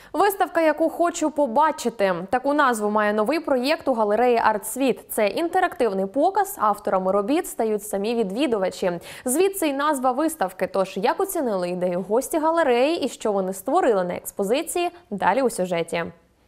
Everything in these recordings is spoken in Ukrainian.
Виставка, яку хочу побачити. Таку назву має новий проєкт у галереї «Артсвіт». Це інтерактивний показ, авторами робіт стають самі відвідувачі. Звідси й назва виставки. Тож, як оцінили ідею гості галереї і що вони створили на експозиції, далі у сюжеті.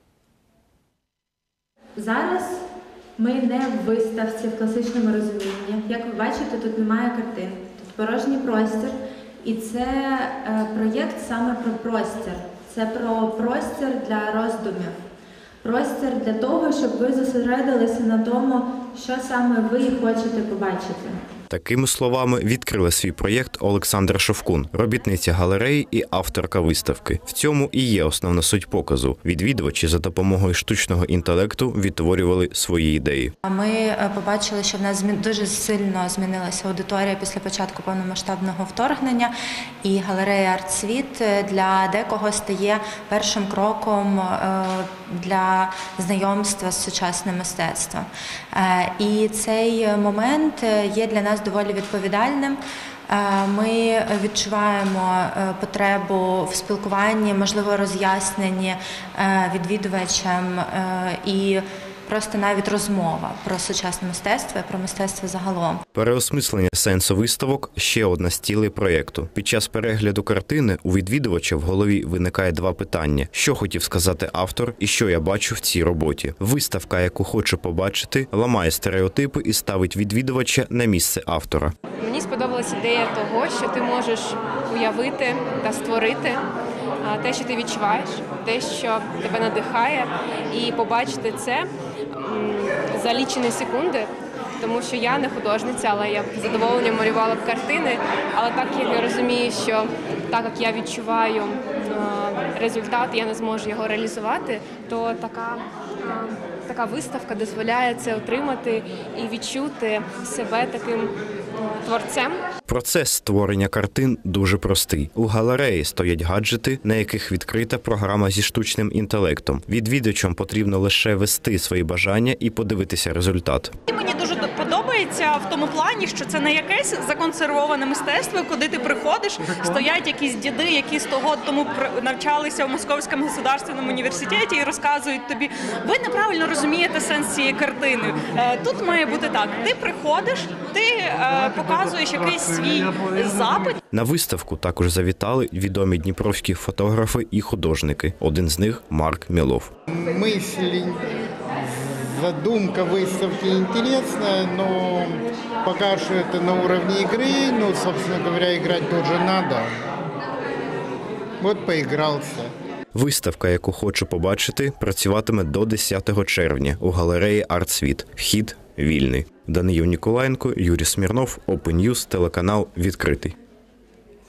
Зараз ми не в виставці в класичному розумінні. Як ви бачите, тут немає картин, тут порожній простір. І це проєкт саме про простір. Це про простір для роздумів. Простір для того, щоб ви зосередилися на тому, що саме ви хочете побачити. Такими словами відкрила свій проєкт Олександра Шовкун, робітниця галереї і авторка виставки. В цьому і є основна суть показу. Відвідувачі за допомогою штучного інтелекту відтворювали свої ідеї. Ми побачили, що в нас дуже сильно змінилася аудиторія після початку повномасштабного вторгнення, і галерея «Артсвіт» для декого стає першим кроком для знайомства з сучасним мистецтвом. І цей момент є для нас доволі відповідальним. Ми відчуваємо потребу в спілкуванні, можливо, роз'ясненні відвідувачам і просто навіть розмова про сучасне мистецтво і про мистецтво загалом. Переосмислення сенсу виставок – ще одна з цілей проєкту. Під час перегляду картини у відвідувача в голові виникає два питання. Що хотів сказати автор і що я бачу в цій роботі? Виставка, яку хочу побачити, ламає стереотипи і ставить відвідувача на місце автора. Мені сподобалась ідея того, що ти можеш уявити та створити те, що ти відчуваєш, те, що тебе надихає, і побачити це за лічені секунди, тому що я не художниця, але я з задоволенням малювала б картини, але так як я розумію, що так як я відчуваю результат, я не зможу його реалізувати, то така виставка дозволяє це отримати і відчути себе таким творцем. Процес створення картин дуже простий. У галереї стоять гаджети, на яких відкрита програма зі штучним інтелектом. Відвідувачам потрібно лише ввести свої бажання і подивитися результат. Мені дуже подобається в тому плані, що це не якесь законсервоване мистецтво, куди ти приходиш, стоять якісь діди, які 100 років тому навчалися в Московському государственному університеті і розказують тобі, ви неправильно розумієте сенс цієї картини. Тут має бути так, ти приходиш, ти показуєш якийсь свій запит. На виставку також завітали відомі дніпровські фотографи і художники. Один з них – Марк Мілов. Задумка выставки интересная, но пока что это на уровне игры, собственно говоря, играть тоже надо. Вот поигрался. Виставка, яку хочу побачити, працюватиме до 10 червня у галереї «Артсвіт». Вхід вільний. Даниїл Ніколаєнко, Юрій Смірнов, Open News, телеканал «Відкритий».